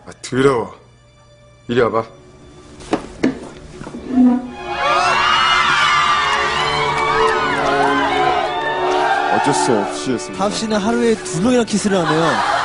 아, 더러워. 이리 와봐. 어쩔 수 없이 했습니다. 다음 씨는 하루에 2명이나 키스를 하네요.